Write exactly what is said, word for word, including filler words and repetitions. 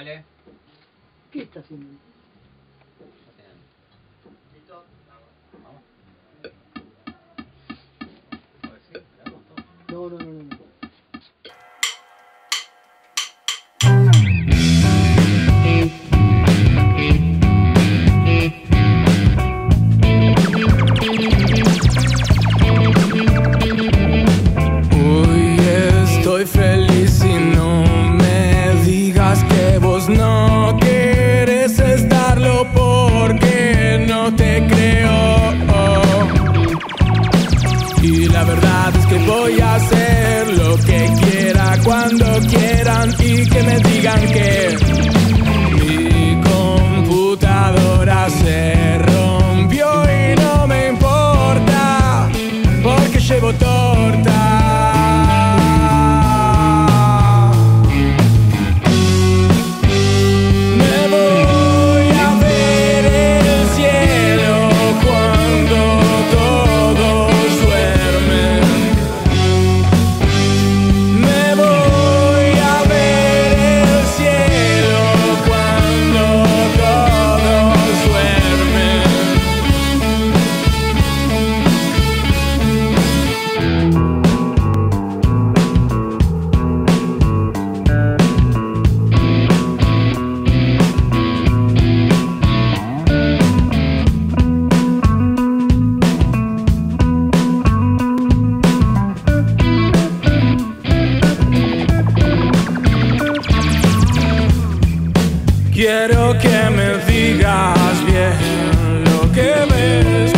Dale. ¿Qué está haciendo? ¿Listo? Vamos. A ver si grabamos todo. No, no, no, no. no. Hoy estoy feliz y no me digas que vos no quieres estarlo porque no te creo. Y la verdad es que voy a hacer lo que quiera cuando quieran y que me digan que mi computadora se rompió y no me importa porque llevo torta. Me voy a ver el cielo cuando todos duermen. Me voy a ver el cielo cuando todos duermen. Quiero que me digas bien lo que ves.